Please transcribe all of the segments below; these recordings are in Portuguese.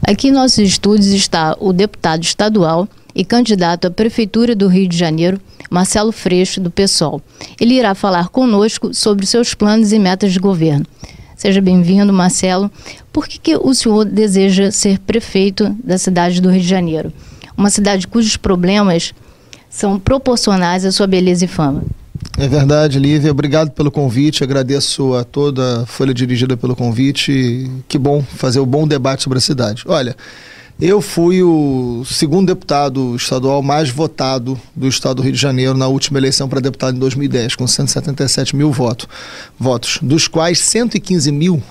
Aqui em nossos estúdios está o deputado estadual e candidato à Prefeitura do Rio de Janeiro, Marcelo Freixo, do PSOL. Ele irá falar conosco sobre seus planos e metas de governo. Seja bem-vindo, Marcelo. Por que o senhor deseja ser prefeito da cidade do Rio de Janeiro? Uma cidade cujos problemas são proporcionais à sua beleza e fama. É verdade, Lívia. Obrigado pelo convite. Agradeço a toda a Folha Dirigida pelo convite. Que bom fazer um bom debate sobre a cidade. Olha, eu fui o segundo deputado estadual mais votado do estado do Rio de Janeiro na última eleição para deputado em 2010, com 177 mil votos, dos quais 115 mil,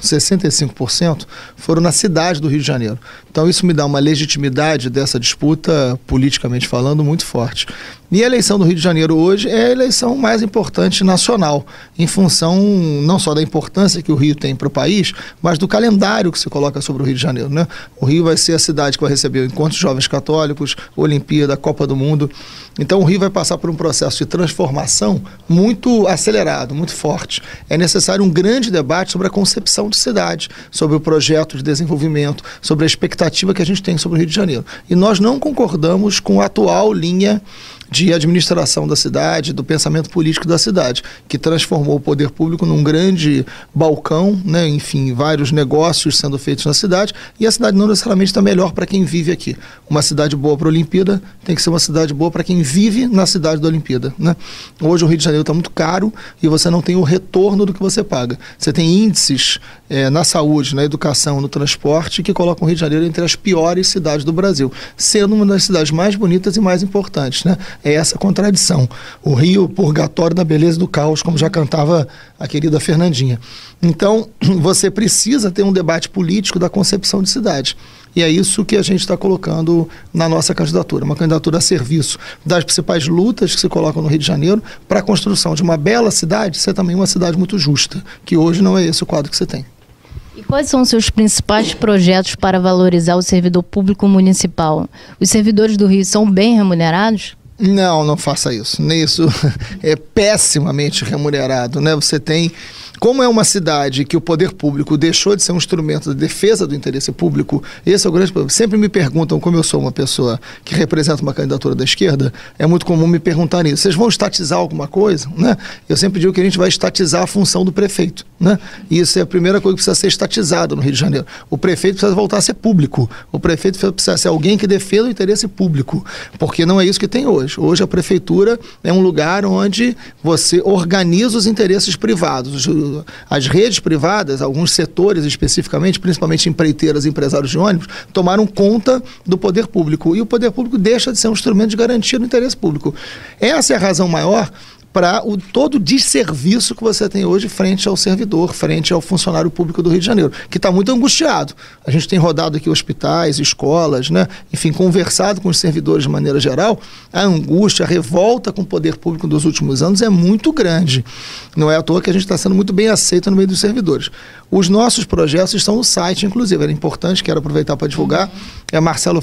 65%, foram na cidade do Rio de Janeiro. Então isso me dá uma legitimidade dessa disputa, politicamente falando, muito forte. E a eleição do Rio de Janeiro hoje é a eleição mais importante nacional, em função não só da importância que o Rio tem para o país, mas do calendário que se coloca sobre o Rio de Janeiro, né? O Rio vai ser a cidade que vai receber o Encontro de Jovens Católicos, Olimpíada, Copa do Mundo. Então o Rio vai passar por um processo de transformação muito acelerado, muito forte. É necessário um grande debate sobre a concepção de cidade, sobre o projeto de desenvolvimento, sobre a expectativa que a gente tem sobre o Rio de Janeiro. E nós não concordamos com a atual linha de administração da cidade, do pensamento político da cidade, que transformou o poder público num grande balcão, né? Enfim, vários negócios sendo feitos na cidade, e a cidade não necessariamente está melhor para quem vive aqui. Uma cidade boa para a Olimpíada tem que ser uma cidade boa para quem vive na cidade da Olimpíada, né? Hoje o Rio de Janeiro está muito caro e você não tem o retorno do que você paga. Você tem índices na saúde, na educação, no transporte, que colocam o Rio de Janeiro entre as piores cidades do Brasil, sendo uma das cidades mais bonitas e mais importantes, né? É essa contradição. O Rio, purgatório da beleza e do caos, como já cantava a querida Fernandinha. Então, você precisa ter um debate político da concepção de cidade. E é isso que a gente está colocando na nossa candidatura. Uma candidatura a serviço das principais lutas que se colocam no Rio de Janeiro para a construção de uma bela cidade, ser também uma cidade muito justa, que hoje não é esse o quadro que você tem. E quais são os seus principais projetos para valorizar o servidor público municipal? Os servidores do Rio são bem remunerados? Não, não faça isso. Isso é pessimamente remunerado, né? Você tem... Como é uma cidade que o poder público deixou de ser um instrumento de defesa do interesse público, esse é o grande problema. Sempre me perguntam, como eu sou uma pessoa que representa uma candidatura da esquerda, é muito comum me perguntar isso. Vocês vão estatizar alguma coisa? Né? Eu sempre digo que a gente vai estatizar a função do prefeito, né? E isso é a primeira coisa que precisa ser estatizada no Rio de Janeiro. O prefeito precisa voltar a ser público. O prefeito precisa ser alguém que defenda o interesse público, porque não é isso que tem hoje. Hoje a prefeitura é um lugar onde você organiza os interesses privados. As redes privadas, alguns setores especificamente, principalmente empreiteiras e empresários de ônibus, tomaram conta do poder público. E o poder público deixa de ser um instrumento de garantia do interesse público. Essa é a razão maior para todo o desserviço que você tem hoje frente ao servidor, frente ao funcionário público do Rio de Janeiro, que está muito angustiado. A gente tem rodado aqui hospitais, escolas, né? Enfim, conversado com os servidores de maneira geral. A angústia, a revolta com o poder público dos últimos anos é muito grande. Não é à toa que a gente está sendo muito bem aceito no meio dos servidores. Os nossos projetos estão no site, inclusive, era importante, quero aproveitar para divulgar, é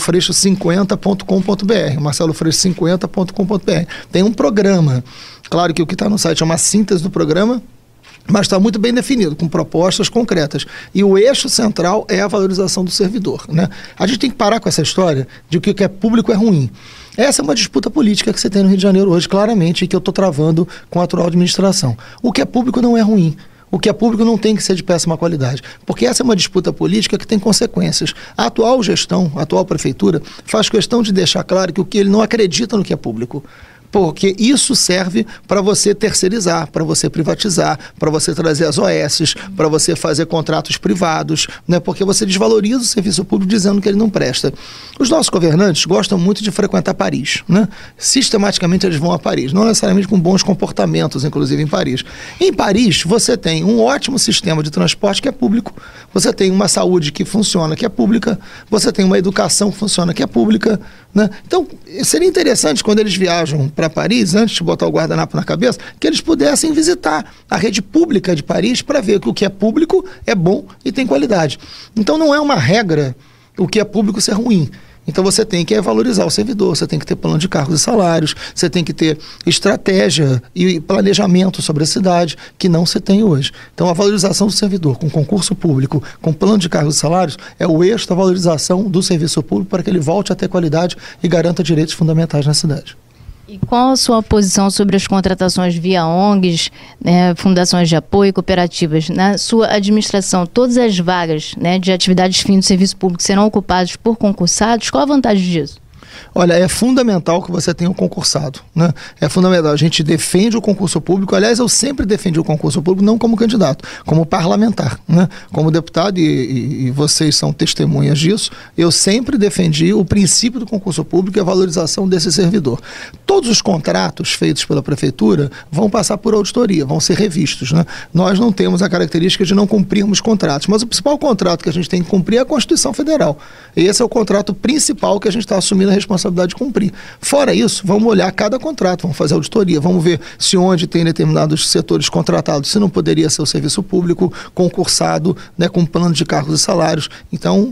marcelofreixo50.com.br, marcelofreixo50.com.br. Tem um programa. Claro que o que está no site é uma síntese do programa, mas está muito bem definido, com propostas concretas. E o eixo central é a valorização do servidor, né? A gente tem que parar com essa história de que o que é público é ruim. Essa é uma disputa política que você tem no Rio de Janeiro hoje, claramente, e que eu estou travando com a atual administração. O que é público não é ruim. O que é público não tem que ser de péssima qualidade, porque essa é uma disputa política que tem consequências. A atual gestão, a atual prefeitura, faz questão de deixar claro que ele não acredita no que é público. Porque isso serve para você terceirizar, para você privatizar, para você trazer as OS, para você fazer contratos privados, né? Porque você desvaloriza o serviço público dizendo que ele não presta. Os nossos governantes gostam muito de frequentar Paris, né? Sistematicamente eles vão a Paris, não necessariamente com bons comportamentos, inclusive em Paris. Em Paris, você tem um ótimo sistema de transporte que é público, você tem uma saúde que funciona, que é pública, você tem uma educação que funciona, que é pública, né? Então, seria interessante quando eles viajam para Paris, antes de botar o guardanapo na cabeça, que eles pudessem visitar a rede pública de Paris para ver que o que é público é bom e tem qualidade. Então não é uma regra o que é público ser ruim. Então você tem que valorizar o servidor, você tem que ter plano de cargos e salários, você tem que ter estratégia e planejamento sobre a cidade, que não se tem hoje. Então a valorização do servidor com concurso público, com plano de cargos e salários, é o eixo da valorização do serviço público para que ele volte a ter qualidade e garanta direitos fundamentais na cidade. E qual a sua posição sobre as contratações via ONGs, né, fundações de apoio e cooperativas? Na sua administração, todas as vagas, né, de atividades fins do serviço público serão ocupadas por concursados? Qual a vantagem disso? Olha, é fundamental que você tenha um concursado, né? É fundamental. A gente defende o concurso público. Aliás, eu sempre defendi o concurso público, não como candidato, como parlamentar, né? Como deputado, e vocês são testemunhas disso, eu sempre defendi o princípio do concurso público e a valorização desse servidor. Todos os contratos feitos pela prefeitura vão passar por auditoria, vão ser revistos, né? Nós não temos a característica de não cumprirmos contratos, mas o principal contrato que a gente tem que cumprir é a Constituição Federal. Esse é o contrato principal que a gente está assumindo a responsabilidade de cumprir. Fora isso, vamos olhar cada contrato, vamos fazer auditoria, vamos ver se onde tem determinados setores contratados, se não poderia ser o serviço público concursado, né, com plano de cargos e salários. Então,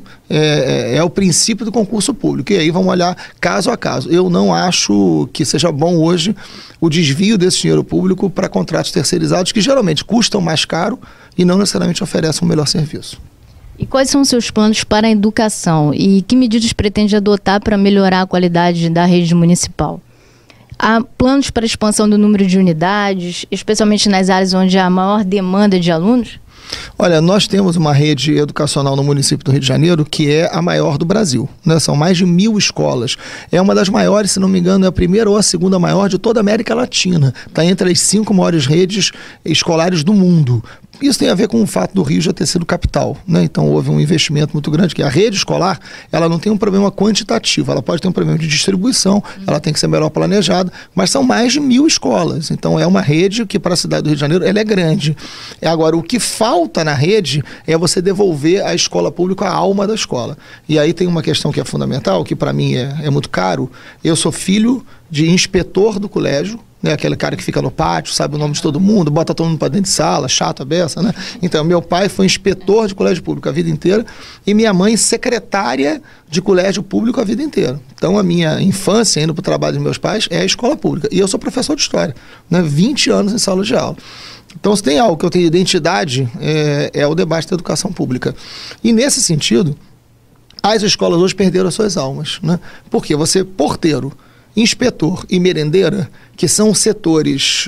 é o princípio do concurso público. E aí vamos olhar caso a caso. Eu não acho que seja bom hoje o desvio desse dinheiro público para contratos terceirizados, que geralmente custam mais caro e não necessariamente oferecem um melhor serviço. E quais são os seus planos para a educação e que medidas pretende adotar para melhorar a qualidade da rede municipal? Há planos para a expansão do número de unidades, especialmente nas áreas onde há maior demanda de alunos? Olha, nós temos uma rede educacional no município do Rio de Janeiro que é a maior do Brasil, né? São mais de 1.000 escolas. É uma das maiores, se não me engano, é a primeira ou a segunda maior de toda a América Latina. Está entre as 5 maiores redes escolares do mundo. Isso tem a ver com o fato do Rio já ter sido capital, né? Então houve um investimento muito grande, que a rede escolar, ela não tem um problema quantitativo, ela pode ter um problema de distribuição, ela tem que ser melhor planejada, mas são mais de 1.000 escolas. Então é uma rede que para a cidade do Rio de Janeiro, ela é grande. Agora, o que falta na rede é você devolver à escola pública a alma da escola. E aí tem uma questão que é fundamental, que para mim é muito caro. Eu sou filho de inspetor do colégio, né, aquele cara que fica no pátio, sabe o nome de todo mundo, bota todo mundo para dentro de sala, chato a beça, né? Então, meu pai foi inspetor de colégio público a vida inteira e minha mãe secretária de colégio público a vida inteira. Então, a minha infância, indo para o trabalho dos meus pais, é a escola pública. E eu sou professor de história, né? 20 anos em sala de aula. Então, se tem algo que eu tenho identidade, é o debate da educação pública. E, nesse sentido, as escolas hoje perderam as suas almas, né? Porque você, porteiro, inspetor e merendeira, que são setores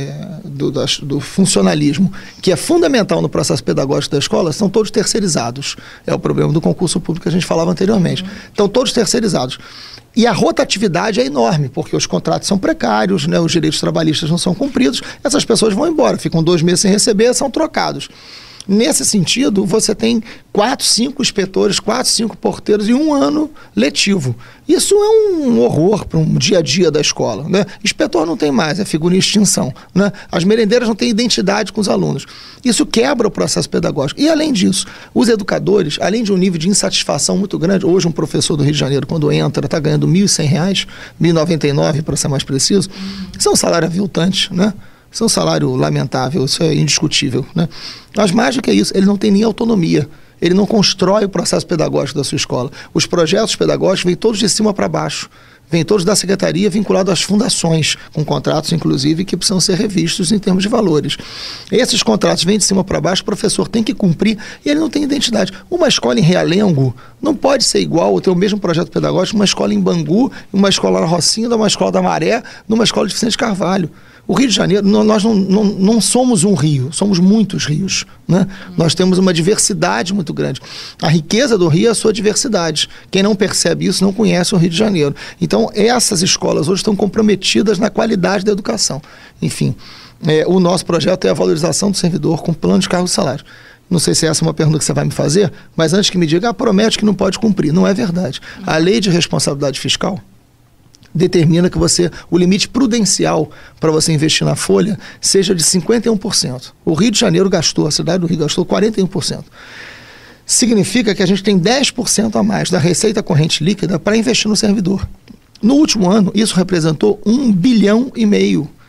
do funcionalismo, que é fundamental no processo pedagógico da escola, são todos terceirizados. É o problema do concurso público que a gente falava anteriormente. Então, todos terceirizados. E a rotatividade é enorme, porque os contratos são precários, né, os direitos trabalhistas não são cumpridos, essas pessoas vão embora, ficam 2 meses sem receber, são trocados. Nesse sentido, você tem 4, 5 inspetores, 4, 5 porteiros e 1 ano letivo. Isso é um horror para um dia a dia da escola, né? Inspetor não tem mais, é figura em extinção, né? As merendeiras não têm identidade com os alunos. Isso quebra o processo pedagógico. E, além disso, os educadores, além de um nível de insatisfação muito grande, hoje um professor do Rio de Janeiro, quando entra, está ganhando R$ 1.100, R$ 1.099 para ser mais preciso, isso é um salário aviltante, né? Isso é um salário lamentável, isso é indiscutível, né? Mas mais do que isso, ele não tem nem autonomia. Ele não constrói o processo pedagógico da sua escola. Os projetos pedagógicos vêm todos de cima para baixo. Vêm todos da secretaria, vinculados às fundações, com contratos, inclusive, que precisam ser revistos em termos de valores. Esses contratos vêm de cima para baixo, o professor tem que cumprir e ele não tem identidade. Uma escola em Realengo não pode ser igual ou ter o mesmo projeto pedagógico uma escola em Bangu, uma escola na Rocinha, uma escola da Maré, numa escola de Vicente Carvalho. O Rio de Janeiro, nós não somos um rio, somos muitos rios, né? Nós temos uma diversidade muito grande. A riqueza do Rio é a sua diversidade. Quem não percebe isso não conhece o Rio de Janeiro. Então, essas escolas hoje estão comprometidas na qualidade da educação. Enfim, o nosso projeto é a valorização do servidor com plano de cargos e salários. Não sei se essa é uma pergunta que você vai me fazer, mas antes que me diga, promete que não pode cumprir. Não é verdade. A lei de responsabilidade fiscal determina que o limite prudencial para você investir na folha seja de 51%. O Rio de Janeiro gastou, a cidade do Rio gastou 41%. Significa que a gente tem 10% a mais da receita corrente líquida para investir no servidor. No último ano, isso representou 1,5 bilhão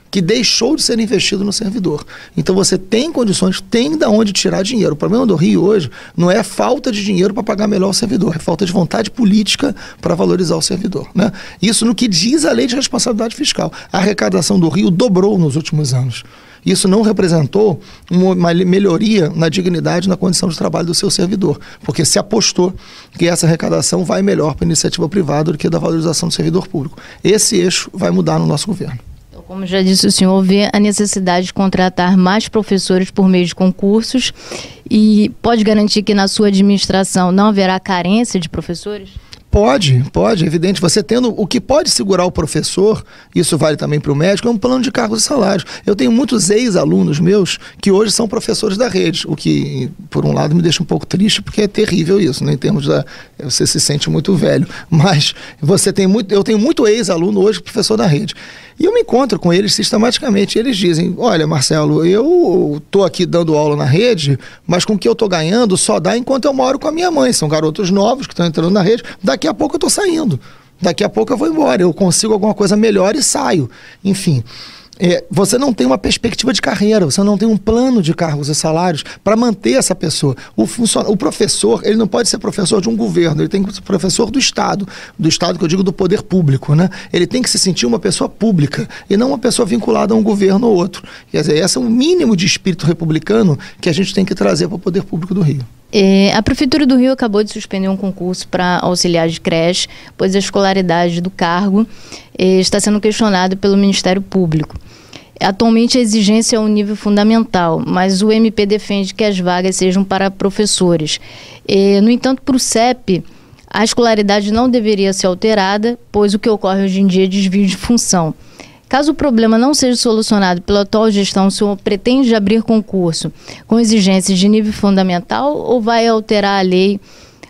que deixou de ser investido no servidor. Então você tem condições, tem de onde tirar dinheiro. O problema do Rio hoje não é falta de dinheiro para pagar melhor o servidor, é falta de vontade política para valorizar o servidor, né? Isso no que diz a lei de responsabilidade fiscal. A arrecadação do Rio dobrou nos últimos anos. Isso não representou uma melhoria na dignidade e na condição de trabalho do seu servidor, porque se apostou que essa arrecadação vai melhor para a iniciativa privada do que da valorização do servidor público. Esse eixo vai mudar no nosso governo. Como já disse o senhor, vê a necessidade de contratar mais professores por meio de concursos e pode garantir que na sua administração não haverá carência de professores? Pode, evidente. Você tendo o que pode segurar o professor, isso vale também para o médico, é um plano de cargos e salários. Eu tenho muitos ex-alunos meus que hoje são professores da rede, o que, por um lado, me deixa um pouco triste, porque é terrível isso, né? Em termos da... Você se sente muito velho. Mas eu tenho muito ex-aluno hoje professor da rede. E eu me encontro com eles sistematicamente. Eles dizem, olha, Marcelo, eu estou aqui dando aula na rede, mas com o que eu estou ganhando só dá enquanto eu moro com a minha mãe. São garotos novos que estão entrando na rede. Daqui a pouco eu estou saindo. Daqui a pouco eu vou embora. Eu consigo alguma coisa melhor e saio. Enfim... você não tem uma perspectiva de carreira, você não tem um plano de cargos e salários para manter essa pessoa. O professor, ele não pode ser professor de um governo, ele tem que ser professor do Estado que eu digo do poder público, né? Ele tem que se sentir uma pessoa pública e não uma pessoa vinculada a um governo ou outro. Quer dizer, esse é o mínimo de espírito republicano que a gente tem que trazer para o poder público do Rio. A Prefeitura do Rio acabou de suspender um concurso para auxiliar de creche, pois a escolaridade do cargo está sendo questionada pelo Ministério Público. Atualmente a exigência é um nível fundamental, mas o MP defende que as vagas sejam para professores. No entanto, para o CEP, a escolaridade não deveria ser alterada, pois o que ocorre hoje em dia é desvio de função. Caso o problema não seja solucionado pela atual gestão, o senhor pretende abrir concurso com exigências de nível fundamental ou vai alterar a lei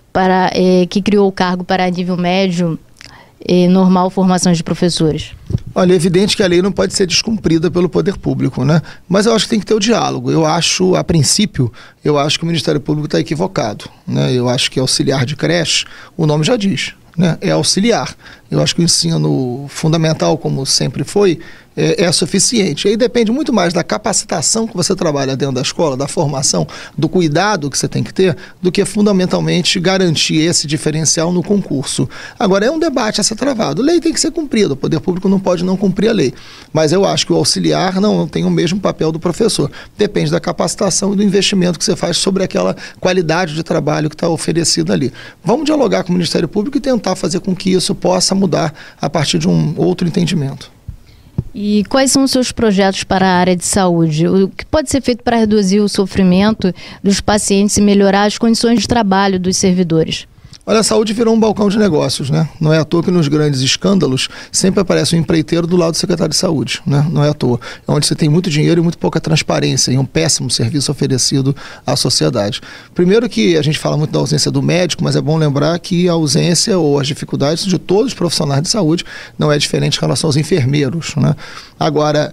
que criou o cargo para nível médio normal formação de professores? Olha, é evidente que a lei não pode ser descumprida pelo poder público, né? Mas eu acho que tem que ter o diálogo. A princípio, eu acho que o Ministério Público está equivocado, né? Eu acho que auxiliar de creche, o nome já diz, né? É auxiliar. Eu acho que o ensino fundamental, como sempre foi, é suficiente. E aí depende muito mais da capacitação que você trabalha dentro da escola, da formação, do cuidado que você tem que ter, do que fundamentalmente garantir esse diferencial no concurso. Agora, é um debate a ser travado. A lei tem que ser cumprida, o poder público não pode não cumprir a lei. Mas eu acho que o auxiliar não tem o mesmo papel do professor. Depende da capacitação e do investimento que você faz sobre aquela qualidade de trabalho que está oferecida ali. Vamos dialogar com o Ministério Público e tentar fazer com que isso possa mudar a partir de um outro entendimento. E quais são os seus projetos para a área de saúde? O que pode ser feito para reduzir o sofrimento dos pacientes e melhorar as condições de trabalho dos servidores? Olha, a saúde virou um balcão de negócios, né? Não é à toa que nos grandes escândalos sempre aparece um empreiteiro do lado do secretário de saúde, né? Não é à toa. É onde você tem muito dinheiro e muito pouca transparência e um péssimo serviço oferecido à sociedade. Primeiro que a gente fala muito da ausência do médico, mas é bom lembrar que a ausência ou as dificuldades de todos os profissionais de saúde não é diferente em relação aos enfermeiros, né? Agora...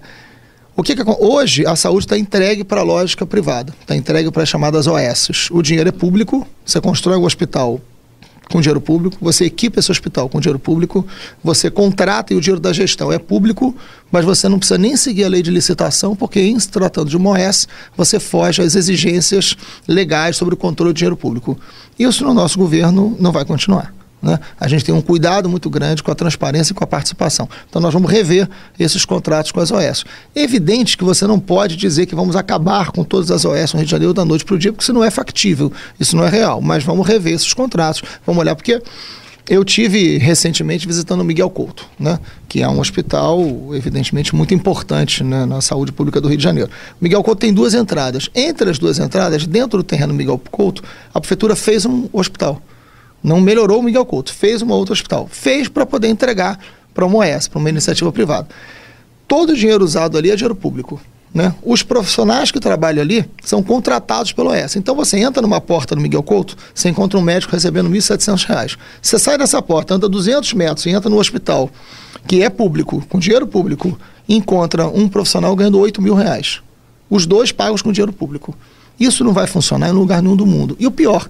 hoje a saúde está entregue para a lógica privada, está entregue para as chamadas OS. O dinheiro é público, você constrói um hospital com dinheiro público, você equipa esse hospital com dinheiro público, você contrata e o dinheiro da gestão é público, mas você não precisa nem seguir a lei de licitação, porque em se tratando de uma OS, você foge às exigências legais sobre o controle do dinheiro público. Isso no nosso governo não vai continuar, né? A gente tem um cuidado muito grande com a transparência e com a participação. Então nós vamos rever esses contratos com as OS. É evidente que você não pode dizer que vamos acabar com todas as OS no Rio de Janeiro da noite para o dia, porque isso não é factível, isso não é real. Mas vamos rever esses contratos, vamos olhar, porque eu tive recentemente visitando o Miguel Couto, né, que é um hospital evidentemente muito importante, né, na saúde pública do Rio de Janeiro. O Miguel Couto tem 2 entradas. Entre as 2 entradas, dentro do terreno do Miguel Couto, a prefeitura fez um hospital. Não melhorou o Miguel Couto, fez um outro hospital. Fez para poder entregar para uma OS, para uma iniciativa privada. Todo o dinheiro usado ali é dinheiro público, né? Os profissionais que trabalham ali são contratados pela OS. Então você entra numa porta no Miguel Couto, você encontra um médico recebendo R$ 1.700. Você sai dessa porta, anda 200 metros e entra no hospital, que é público, com dinheiro público, e encontra um profissional ganhando R$ 8.000. Os 2 pagos com dinheiro público. Isso não vai funcionar em lugar nenhum do mundo. E o pior...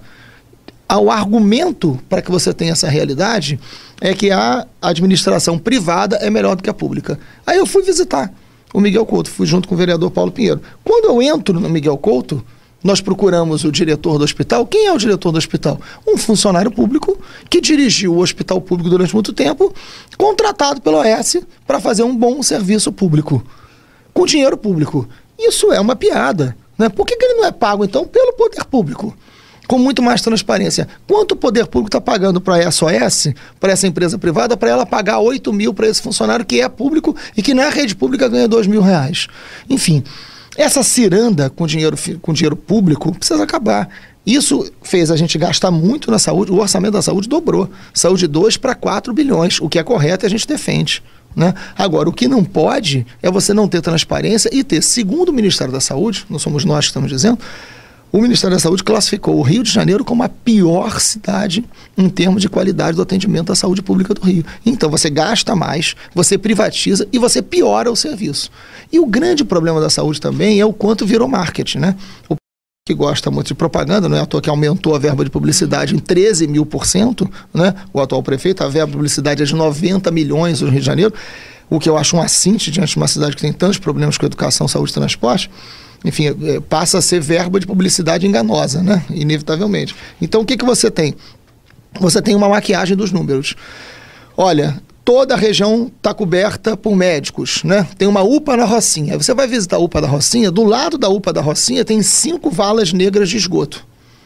O argumento para que você tenha essa realidade é que a administração privada é melhor do que a pública. Aí eu fui visitar. o Miguel Couto. Fui junto com o vereador Paulo Pinheiro. Quando eu entro no Miguel Couto, nós procuramos o diretor do hospital. Quem é o diretor do hospital? Um funcionário público que dirigiu o hospital público durante muito tempo, contratado pela OS para fazer um bom serviço público, com dinheiro público. Isso é uma piada, né? Por que ele não é pago, então, pelo poder público? Com muito mais transparência. Quanto o poder público está pagando para a SOS, para essa empresa privada, para ela pagar 8 mil para esse funcionário que é público e que na rede pública ganha 2 mil reais? Enfim, essa ciranda com dinheiro público precisa acabar. Isso fez a gente gastar muito na saúde, o orçamento da saúde dobrou. Saúde de 2 para 4 bilhões, o que é correto e a gente defende, né? Agora, o que não pode é você não ter transparência e ter, segundo o Ministério da Saúde, não somos nós que estamos dizendo, o Ministério da Saúde classificou o Rio de Janeiro como a pior cidade em termos de qualidade do atendimento à saúde pública do Rio. Então você gasta mais, você privatiza e você piora o serviço. E o grande problema da saúde também é o quanto virou marketing, né? O que gosta muito de propaganda, não é à toa que aumentou a verba de publicidade em 13.000%, né? O atual prefeito, a verba de publicidade é de 90 milhões no Rio de Janeiro, o que eu acho um assinte diante de uma cidade que tem tantos problemas com educação, saúde e transporte. Enfim, passa a ser verba de publicidade enganosa, né? Inevitavelmente. Então, o que você tem? Você tem uma maquiagem dos números. Olha, toda a região está coberta por médicos, né? Tem uma UPA na Rocinha. Aí você vai visitar a UPA da Rocinha, do lado da UPA da Rocinha tem 5 valas negras de esgoto.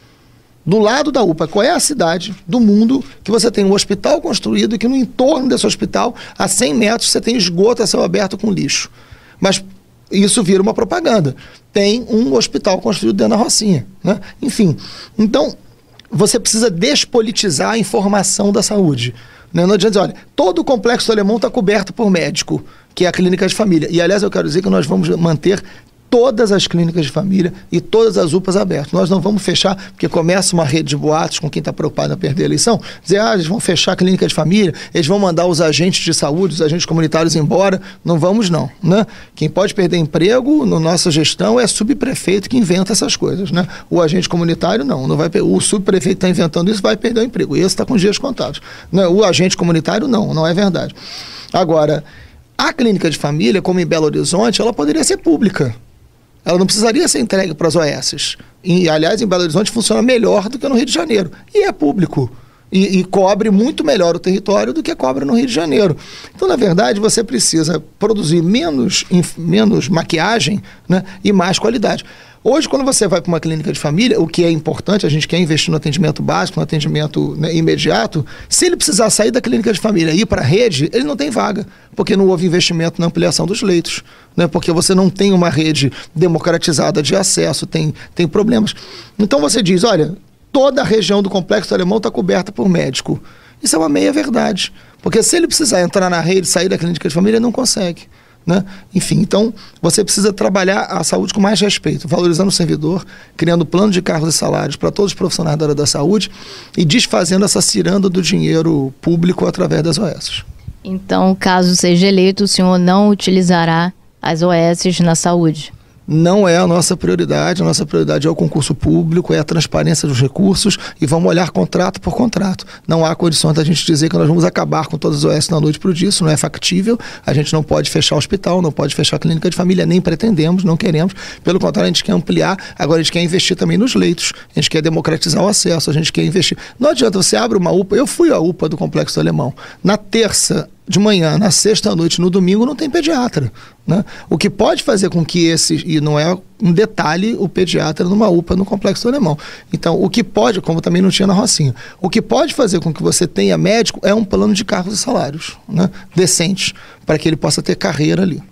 Do lado da UPA, qual é a cidade do mundo que você tem um hospital construído e que no entorno desse hospital, a 100 metros, você tem esgoto a céu aberto com lixo? Mas isso vira uma propaganda. Tem um hospital construído dentro da Rocinha, né? Enfim, então você precisa despolitizar a informação da saúde, né? Não adianta dizer, olha, todo o Complexo do Alemão está coberto por médico, que é a clínica de família. E, aliás, eu quero dizer que nós vamos manter todas as clínicas de família e todas as UPAs abertas. Nós não vamos fechar, porque começa uma rede de boatos com quem está preocupado em perder a eleição, dizer, eles vão fechar a clínica de família, eles vão mandar os agentes de saúde, os agentes comunitários embora. Não vamos não, né? Quem pode perder emprego na nossa gestão é subprefeito que inventa essas coisas, né? O agente comunitário não vai, o subprefeito está inventando isso, vai perder o emprego. E esse está com dias contados, né? O agente comunitário não é verdade. Agora, a clínica de família, como em Belo Horizonte, ela poderia ser pública. Ela não precisaria ser entregue para as OS. E, aliás, em Belo Horizonte funciona melhor do que no Rio de Janeiro. E é público. E cobre muito melhor o território do que cobre no Rio de Janeiro. Então, na verdade, você precisa produzir menos maquiagem, né, e mais qualidade. Hoje, quando você vai para uma clínica de família, o que é importante, a gente quer investir no atendimento básico, no atendimento, né, imediato. Se ele precisar sair da clínica de família e ir para a rede, ele não tem vaga, porque não houve investimento na ampliação dos leitos, né, porque você não tem uma rede democratizada de acesso, tem problemas. Então você diz, olha, toda a região do Complexo do Alemão está coberta por médico. Isso é uma meia-verdade, porque se ele precisar entrar na rede, sair da clínica de família, ele não consegue, né? Enfim, então você precisa trabalhar a saúde com mais respeito, valorizando o servidor, criando plano de cargos e salários para todos os profissionais da área da saúde e desfazendo essa ciranda do dinheiro público através das OS. Então, caso seja eleito, o senhor não utilizará as OS na saúde? Não é a nossa prioridade é o concurso público, é a transparência dos recursos e vamos olhar contrato por contrato. Não há condições da gente dizer que nós vamos acabar com todas as OS da noite para o dia, isso não é factível, a gente não pode fechar o hospital, não pode fechar a clínica de família, nem pretendemos, não queremos, pelo contrário, a gente quer ampliar, agora a gente quer investir também nos leitos, a gente quer democratizar o acesso, a gente quer investir. Não adianta, você abre uma UPA, eu fui à UPA do Complexo do Alemão, na terça de manhã, na sexta à noite, no domingo, não tem pediatra, né? O que pode fazer com que e não é um detalhe o pediatra numa UPA no Complexo do Alemão. Então, o que pode, como também não tinha na Rocinha, o que pode fazer com que você tenha médico é um plano de cargos e salários, né, decentes, para que ele possa ter carreira ali.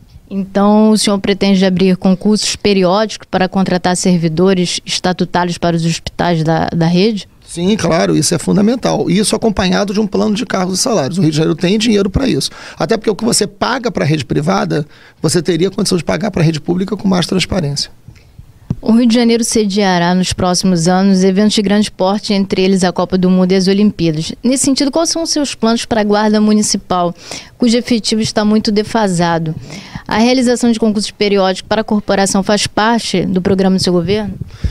Então, o senhor pretende abrir concursos periódicos para contratar servidores estatutários para os hospitais da rede? Sim, claro, isso é fundamental. Isso acompanhado de um plano de cargos e salários. O Rio de Janeiro tem dinheiro para isso. Até porque o que você paga para a rede privada, você teria condição de pagar para a rede pública com mais transparência. O Rio de Janeiro sediará nos próximos anos eventos de grande porte, entre eles a Copa do Mundo e as Olimpíadas. Nesse sentido, quais são os seus planos para a Guarda Municipal, cujo efetivo está muito defasado? A realização de concursos periódicos para a corporação faz parte do programa do seu governo?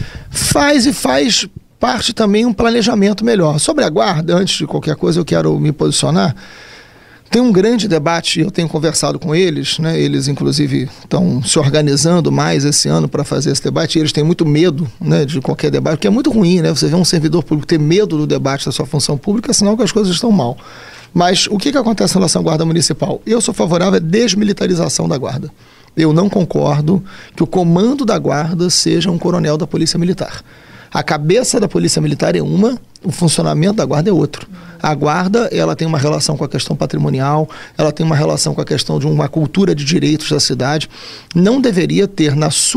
Faz parte também um planejamento melhor. Sobre a guarda, antes de qualquer coisa eu quero me posicionar. Tem um grande debate, eu tenho conversado com eles, né? Eles inclusive estão se organizando mais esse ano para fazer esse debate, e eles têm muito medo, né, de qualquer debate, porque é muito ruim, né? Você vê um servidor público ter medo do debate da sua função pública, é sinal que as coisas estão mal. Mas o que acontece em relação à Guarda Municipal? Eu sou favorável à desmilitarização da Guarda. Eu não concordo que o comando da Guarda seja um coronel da Polícia Militar. A cabeça da Polícia Militar é uma, o funcionamento da Guarda é outro. A Guarda, ela tem uma relação com a questão patrimonial, ela tem uma relação com a questão de uma cultura de direitos da cidade. Não deveria ter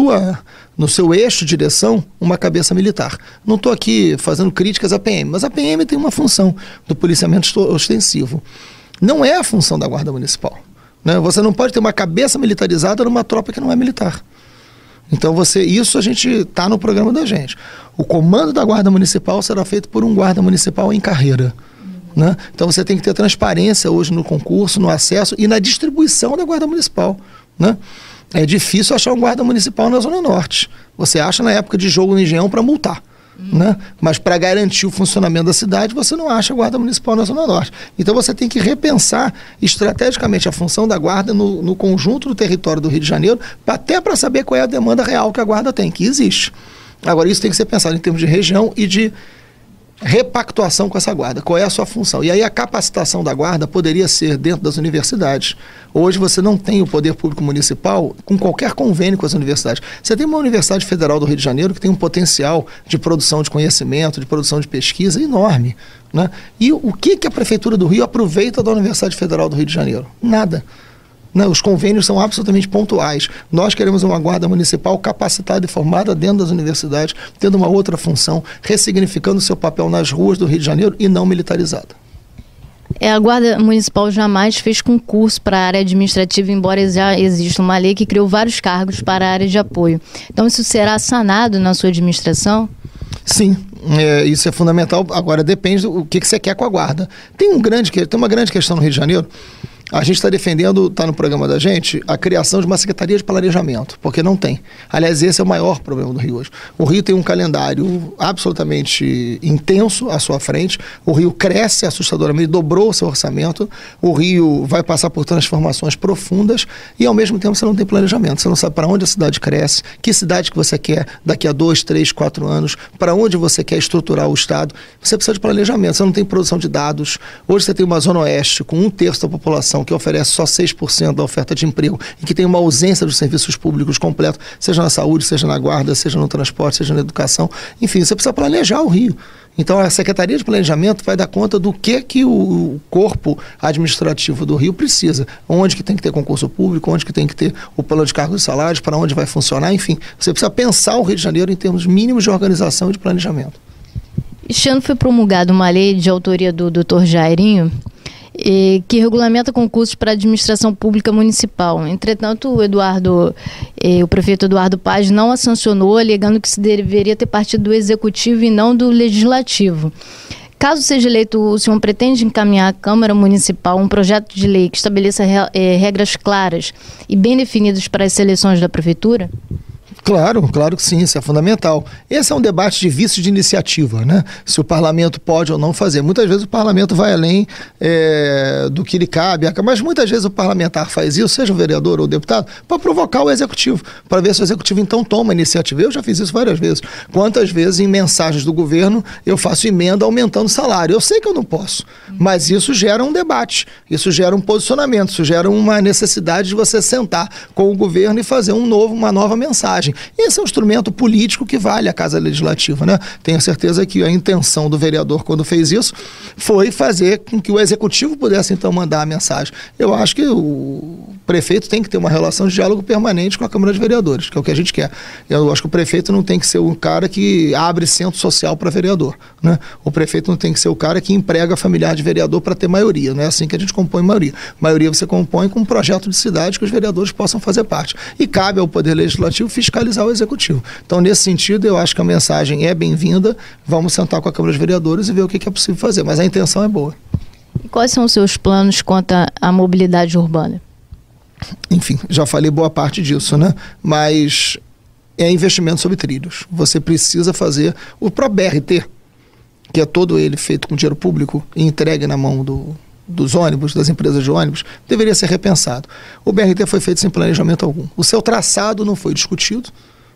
no seu eixo de direção uma cabeça militar. Não estou aqui fazendo críticas à PM, mas a PM tem uma função do policiamento ostensivo. Não é a função da Guarda Municipal, né? Você não pode ter uma cabeça militarizada numa tropa que não é militar. Então isso a gente está no programa da gente. O comando da Guarda Municipal será feito por um guarda municipal em carreira, né? Então você tem que ter transparência hoje no concurso, no acesso e na distribuição da Guarda Municipal, né? É difícil achar um guarda municipal na Zona Norte. Você acha na época de jogo no Engenhão para multar, né? Mas para garantir o funcionamento da cidade, você não acha guarda municipal na Zona Norte. Então você tem que repensar estrategicamente a função da guarda no conjunto do território do Rio de Janeiro, até para saber qual é a demanda real que a guarda tem, que existe. Agora, isso tem que ser pensado em termos de região e de repactuação com essa guarda. Qual é a sua função? E aí a capacitação da guarda poderia ser dentro das universidades. Hoje você não tem o poder público municipal com qualquer convênio com as universidades. Você tem uma Universidade Federal do Rio de Janeiro que tem um potencial de produção de conhecimento, de produção de pesquisa enorme, né? E o que a Prefeitura do Rio aproveita da Universidade Federal do Rio de Janeiro? Nada. Não, os convênios são absolutamente pontuais. Nós queremos uma guarda municipal capacitada e formada dentro das universidades, tendo uma outra função, ressignificando seu papel nas ruas do Rio de Janeiro e não militarizada. A Guarda Municipal jamais fez concurso para a área administrativa, embora já exista uma lei que criou vários cargos para a área de apoio. Então isso será sanado na sua administração? Sim, isso é fundamental. Agora depende do que você quer com a guarda. Tem uma grande questão no Rio de Janeiro. A gente está defendendo, está no programa da gente, a criação de uma Secretaria de Planejamento, porque não tem. Aliás, esse é o maior problema do Rio hoje. O Rio tem um calendário absolutamente intenso à sua frente, o Rio cresce assustadoramente, dobrou o seu orçamento, o Rio vai passar por transformações profundas e, ao mesmo tempo, você não tem planejamento. Você não sabe para onde a cidade cresce, que cidade que você quer daqui a 2, 3, 4 anos, para onde você quer estruturar o Estado. Você precisa de planejamento, você não tem produção de dados. Hoje você tem uma Zona Oeste com 1/3 da população que oferece só 6% da oferta de emprego e que tem uma ausência dos serviços públicos completos, seja na saúde, seja na guarda, seja no transporte, seja na educação. Enfim, você precisa planejar o Rio. Então a Secretaria de Planejamento vai dar conta do que o corpo administrativo do Rio precisa. Onde que tem que ter concurso público, onde que tem que ter o plano de cargos e salários, para onde vai funcionar, enfim. Você precisa pensar o Rio de Janeiro em termos mínimos de organização e de planejamento. Este ano foi promulgada uma lei de autoria do Dr. Jairinho, que regulamenta concursos para a administração pública municipal. Entretanto, o prefeito Eduardo Paz não a sancionou, alegando que se deveria ter partido do executivo e não do legislativo. Caso seja eleito, o senhor pretende encaminhar à Câmara Municipal um projeto de lei que estabeleça regras claras e bem definidas para as seleções da prefeitura? Claro que sim, isso é fundamental. Esse é um debate de vício de iniciativa, né? Se o parlamento pode ou não fazer. Muitas vezes o parlamento vai além do que lhe cabe, mas muitas vezes o parlamentar faz isso, seja o vereador ou o deputado, para provocar o executivo, para ver se o executivo então toma a iniciativa. Eu já fiz isso várias vezes. Quantas vezes em mensagens do governo eu faço emenda aumentando o salário? Eu sei que eu não posso, mas isso gera um debate, isso gera um posicionamento, isso gera uma necessidade de você sentar com o governo e fazer uma nova mensagem. Esse é um instrumento político que vale a Casa Legislativa, né? Tenho certeza que a intenção do vereador, quando fez isso, foi fazer com que o executivo pudesse então mandar a mensagem. Eu acho que o prefeito tem que ter uma relação de diálogo permanente com a Câmara de Vereadores, que é o que a gente quer. Eu acho que o prefeito não tem que ser o cara que abre centro social para vereador, né? O prefeito não tem que ser o cara que emprega familiar de vereador para ter maioria. Não é assim que a gente compõe maioria. Maioria você compõe com um projeto de cidade que os vereadores possam fazer parte. E cabe ao Poder Legislativo fiscalizar o Executivo. Então, nesse sentido, eu acho que a mensagem é bem-vinda. Vamos sentar com a Câmara de Vereadores e ver o que é possível fazer. Mas a intenção é boa. E quais são os seus planos quanto à mobilidade urbana? Enfim, já falei boa parte disso, né? Mas é investimento sobre trilhos. Você precisa fazer o próprio BRT, que é todo ele feito com dinheiro público e entregue na mão dos ônibus, das empresas de ônibus, deveria ser repensado. O BRT foi feito sem planejamento algum. O seu traçado não foi discutido.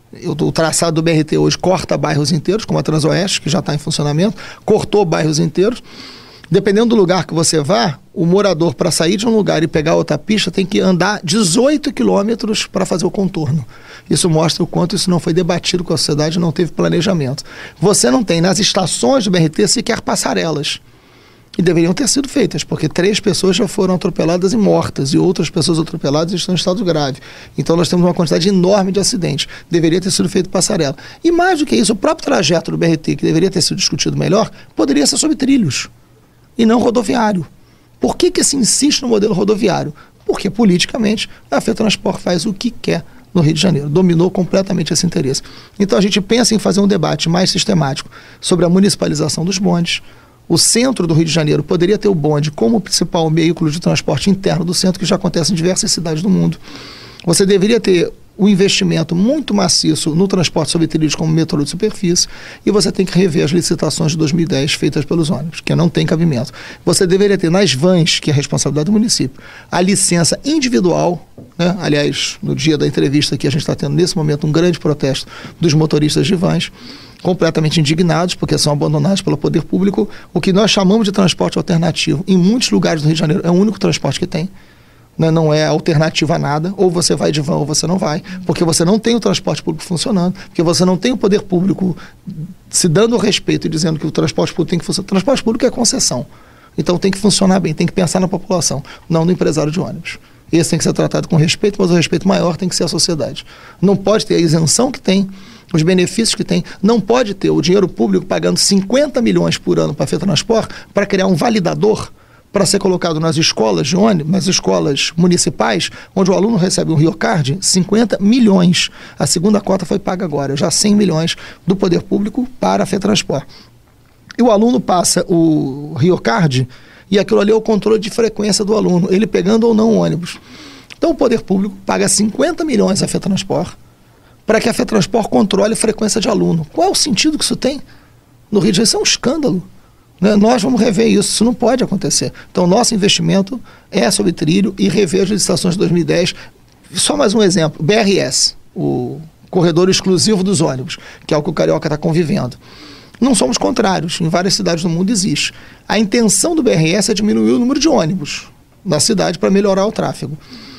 O traçado do BRT hoje corta bairros inteiros, como a Transoeste, que já está em funcionamento, cortou bairros inteiros. Dependendo do lugar que você vá, o morador, para sair de um lugar e pegar outra pista, tem que andar 18 quilômetros para fazer o contorno. Isso mostra o quanto isso não foi debatido com a sociedade, não teve planejamento. Você não tem nas estações do BRT sequer passarelas. E deveriam ter sido feitas, porque 3 pessoas já foram atropeladas e mortas, e outras pessoas atropeladas estão em estado grave. Então nós temos uma quantidade enorme de acidentes. Deveria ter sido feito passarela. E mais do que isso, o próprio trajeto do BRT, que deveria ter sido discutido melhor, poderia ser sobre trilhos, e não rodoviário. Por que se insiste no modelo rodoviário? Porque politicamente a FETransport faz o que quer no Rio de Janeiro, dominou completamente esse interesse. Então a gente pensa em fazer um debate mais sistemático sobre a municipalização dos bondes. O centro do Rio de Janeiro poderia ter o bonde como principal veículo de transporte interno do centro, que já acontece em diversas cidades do mundo. Você deveria ter um investimento muito maciço no transporte sobre trilhos como metrô de superfície, e você tem que rever as licitações de 2010 feitas pelos ônibus, que não tem cabimento. Você deveria ter nas vans, que é a responsabilidade do município, a licença individual, né? Aliás, no dia da entrevista aqui a gente está tendo nesse momento um grande protesto dos motoristas de vans, completamente indignados, porque são abandonados pelo poder público. O que nós chamamos de transporte alternativo, em muitos lugares do Rio de Janeiro, é o único transporte que tem. Não é alternativa a nada, ou você vai de van ou você não vai, porque você não tem o transporte público funcionando, porque você não tem o poder público se dando respeito e dizendo que o transporte público tem que funcionar. O transporte público é concessão, então tem que funcionar bem, tem que pensar na população, não no empresário de ônibus. Esse tem que ser tratado com respeito, mas o respeito maior tem que ser a sociedade. Não pode ter a isenção que tem, os benefícios que tem, não pode ter o dinheiro público pagando 50 milhões por ano para a FETransport para criar um validador para ser colocado nas escolas de ônibus, nas escolas municipais, onde o aluno recebe um RioCard, 50 milhões. A segunda cota foi paga agora, já 100 milhões do poder público para a FETransport. E o aluno passa o RioCard e aquilo ali é o controle de frequência do aluno, ele pegando ou não o ônibus. Então o poder público paga 50 milhões à FETransport para que a FETransport controle a frequência de aluno. Qual é o sentido que isso tem? No Rio de Janeiro, isso é um escândalo. Nós vamos rever isso não pode acontecer. Então, nosso investimento é sobre trilho e rever as licitações de 2010. Só mais um exemplo, BRS, o corredor exclusivo dos ônibus, que é o que o Carioca está convivendo. Não somos contrários, em várias cidades do mundo existe. A intenção do BRS é diminuir o número de ônibus na cidade para melhorar o tráfego.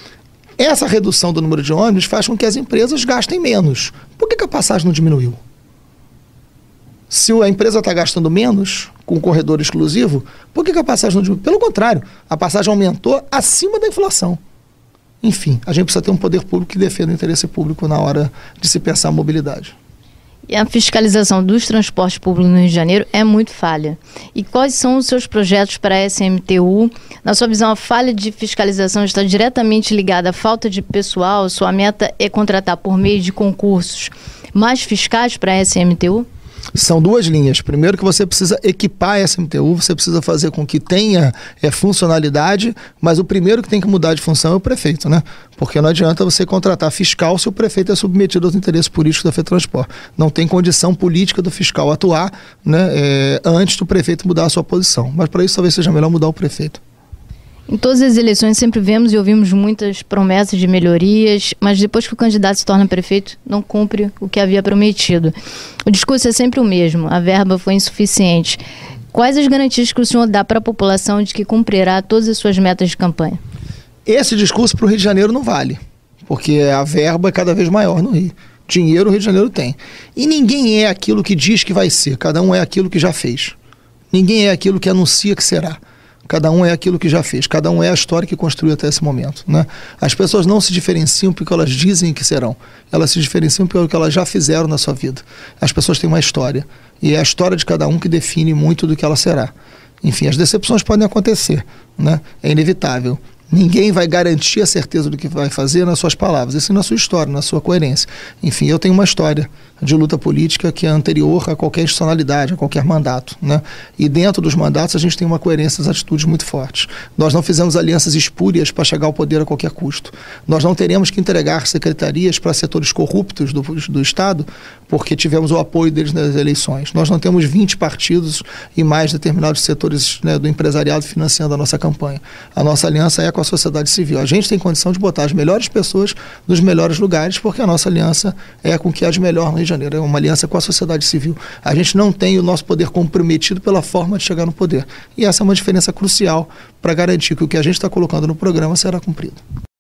Essa redução do número de ônibus faz com que as empresas gastem menos. Por que a passagem não diminuiu? Se a empresa está gastando menos com o corredor exclusivo, por que a passagem não diminuiu? Pelo contrário, a passagem aumentou acima da inflação. Enfim, a gente precisa ter um poder público que defenda o interesse público na hora de se pensar a mobilidade. E a fiscalização dos transportes públicos no Rio de Janeiro é muito falha. E quais são os seus projetos para a SMTU? Na sua visão, a falha de fiscalização está diretamente ligada à falta de pessoal? Sua meta é contratar por meio de concursos mais fiscais para a SMTU? São duas linhas. Primeiro que você precisa equipar a SMTU, você precisa fazer com que tenha funcionalidade, mas o primeiro que tem que mudar de função é o prefeito, né? Porque não adianta você contratar fiscal se o prefeito é submetido aos interesses políticos da FETransport. Não tem condição política do fiscal atuar, né, antes do prefeito mudar a sua posição. Mas para isso talvez seja melhor mudar o prefeito. Em todas as eleições sempre vemos e ouvimos muitas promessas de melhorias, mas depois que o candidato se torna prefeito, não cumpre o que havia prometido. O discurso é sempre o mesmo, a verba foi insuficiente. Quais as garantias que o senhor dá para a população de que cumprirá todas as suas metas de campanha? Esse discurso para o Rio de Janeiro não vale, porque a verba é cada vez maior no Rio. Dinheiro o Rio de Janeiro tem. E ninguém é aquilo que diz que vai ser, cada um é aquilo que já fez. Ninguém é aquilo que anuncia que será. Cada um é aquilo que já fez, cada um é a história que construiu até esse momento, né? As pessoas não se diferenciam porque elas dizem que serão, elas se diferenciam pelo que elas já fizeram na sua vida. As pessoas têm uma história, e é a história de cada um que define muito do que ela será. Enfim, as decepções podem acontecer, né? É inevitável. Ninguém vai garantir a certeza do que vai fazer nas suas palavras, e sim na sua história, na sua coerência. Enfim, eu tenho uma história de luta política que é anterior a qualquer institucionalidade, a qualquer mandato, né? E dentro dos mandatos a gente tem uma coerência das atitudes muito fortes. Nós não fizemos alianças espúrias para chegar ao poder a qualquer custo. Nós não teremos que entregar secretarias para setores corruptos do Estado porque tivemos o apoio deles nas eleições. Nós não temos 20 partidos e mais determinados setores, né, do empresariado financiando a nossa campanha. A nossa aliança é com a sociedade civil. A gente tem condição de botar as melhores pessoas nos melhores lugares porque a nossa aliança é com o que há de melhor no Rio de Janeiro. É uma aliança com a sociedade civil. A gente não tem o nosso poder comprometido pela forma de chegar no poder. E essa é uma diferença crucial para garantir que o que a gente está colocando no programa será cumprido.